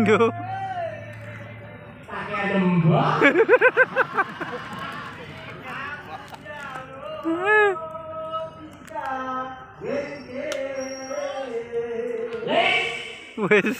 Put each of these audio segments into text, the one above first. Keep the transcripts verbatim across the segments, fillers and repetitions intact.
Duh. Pakai lembah. Wes.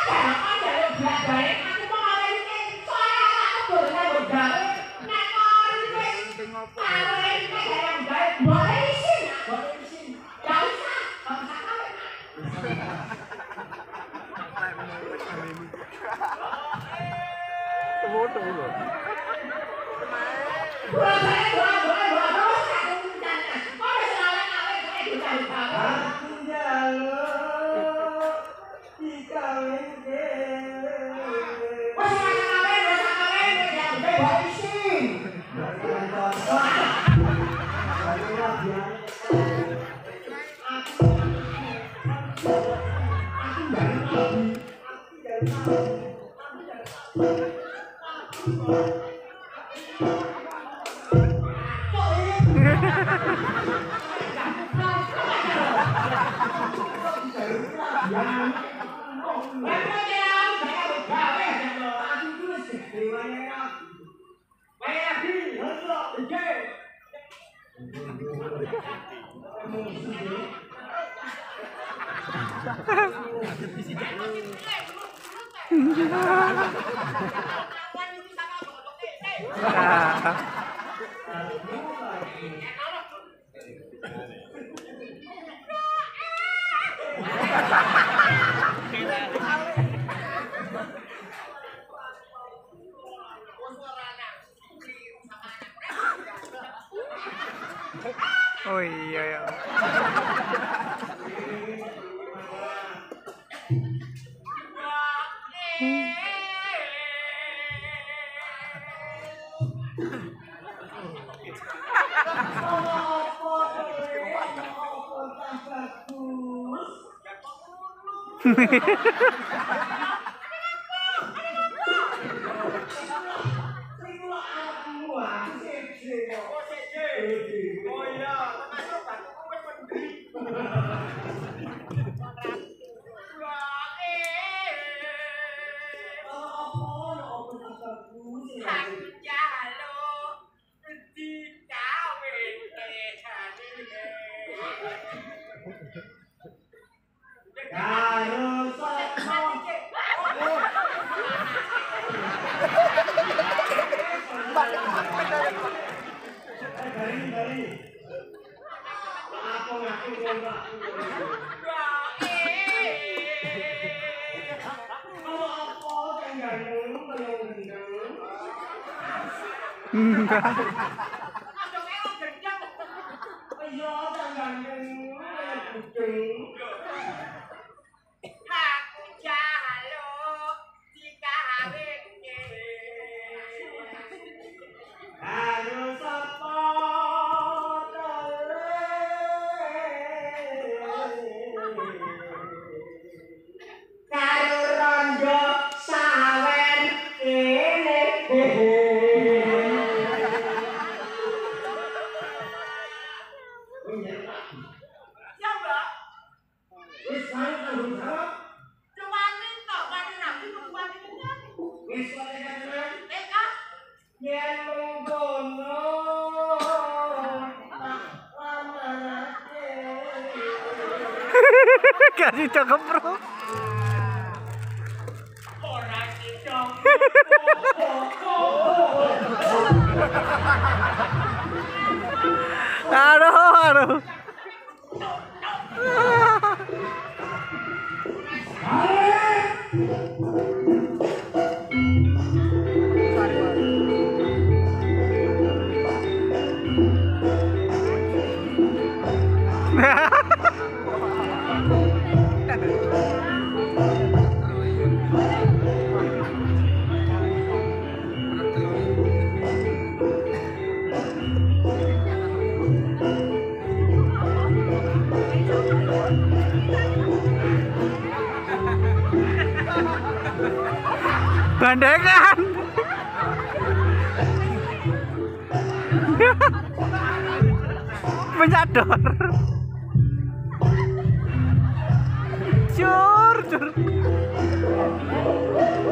Oh iya ya. Enggak. Kasih cakep bro. Aduh, aduh. Bandengan. Menyador. Cur, cur.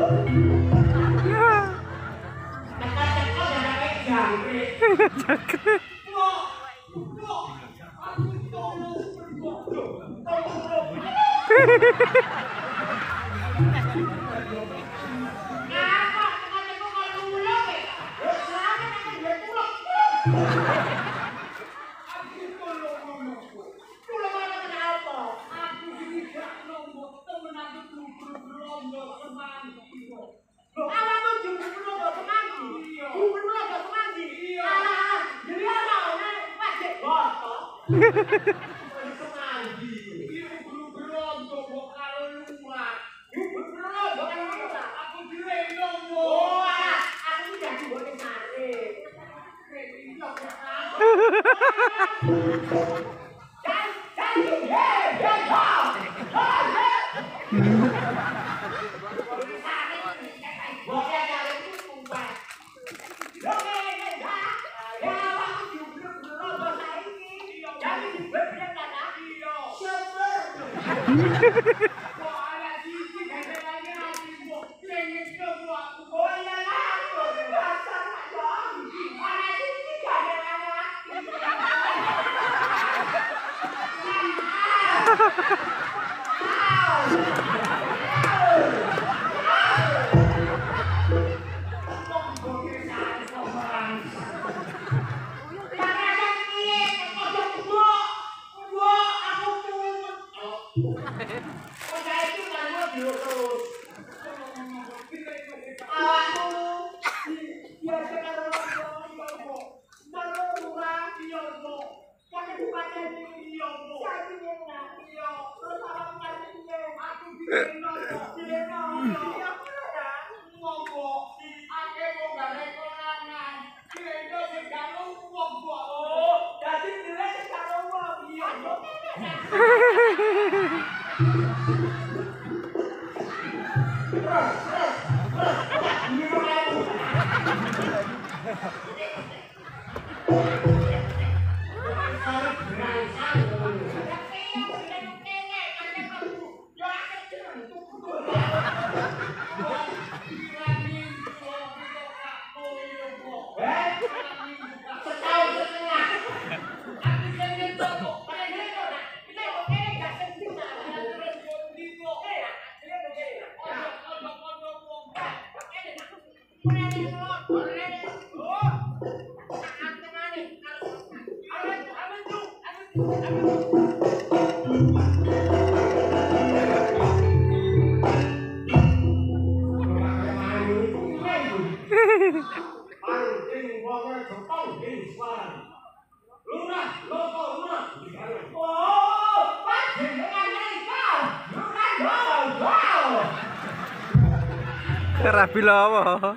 Rabi lawa.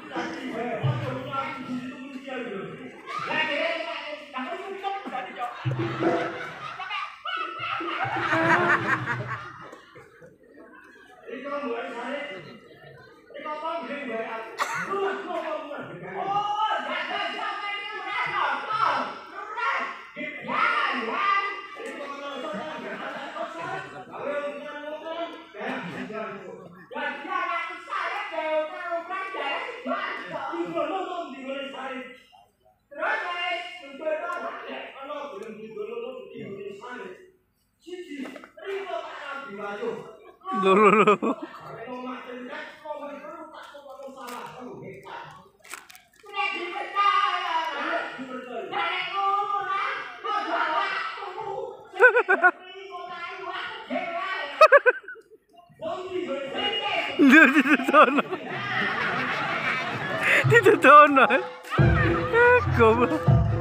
Loh, loh, loh. Ditutono. Ditutono. Goblok.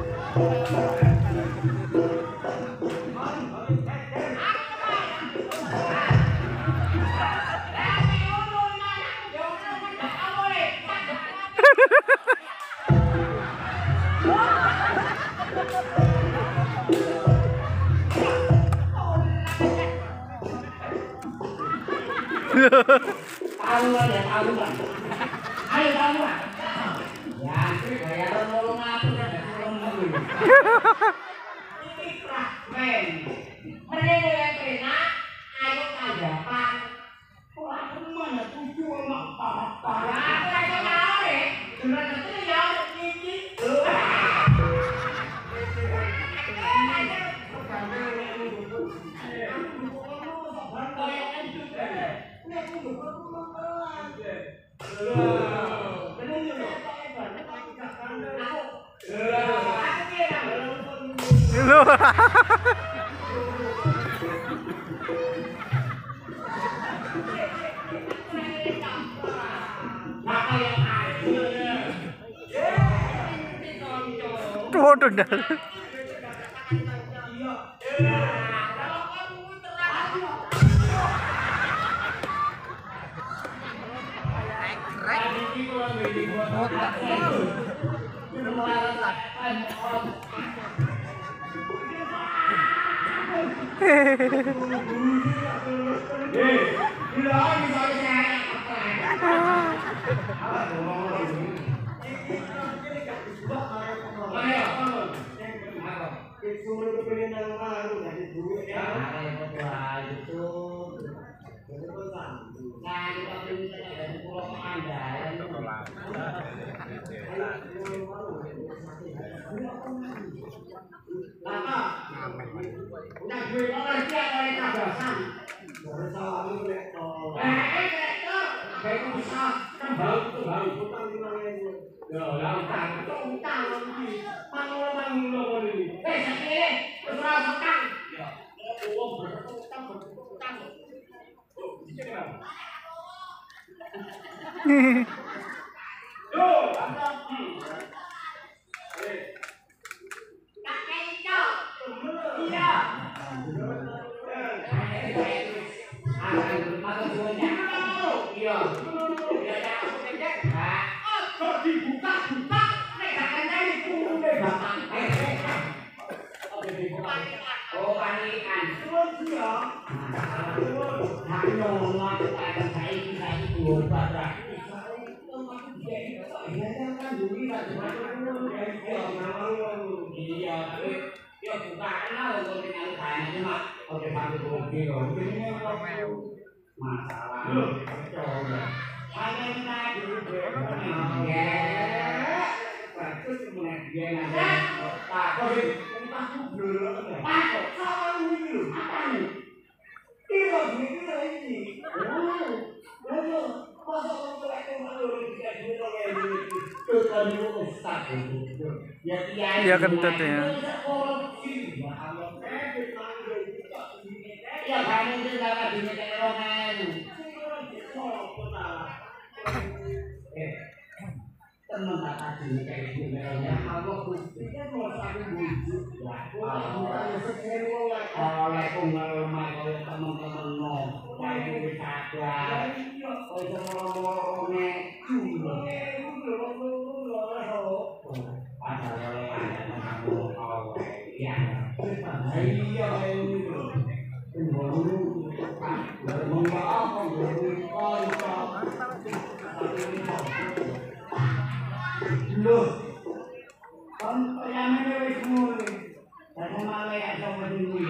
Tahu ya, tahu lah. Ayo tahu lah. Ya, bayaran nolong aku kan nolong dulu. Ini fragmen. Mereka yang kena, ayo kajapan. Wah, mana tujuh emak apa? Aku aja mau deh. Sudah tentu ya, gigi. Tuh dah. Udah duit orang siap oleh kabasan. Eh, baik bisa kembali kembali utang lima ribu. Ya, utang, utang lagi. Mangulo mangulo ini. Eh, sakit. Berapa utang? Ya, uang berapa utang berutang. Oh, bisa. Yo, ada. Eh. Kakek itu. Iya. Masalah lu coba hanya naik dulu ya bagus mulai dia aja tak kok kita dulu pak salah ini apa nih itu ini ini oh oh masa untuk itu malu bisa dulu kayak gini tuh tadi ustaz ya Iya kentut ya. Ya kamu itu dapat diminta romen. Eh, teman tak kasih kayak gini ya. Aku pikir mau sampai bujuk ya. Oleh pengalaman oleh teman-teman no, kayak bisa ada. Oleh teman-teman cuma. Ada oleh ada teman-teman oleh ya. Iya ini. Loh, kan yang ini semua ni, saya malah yang sama ini.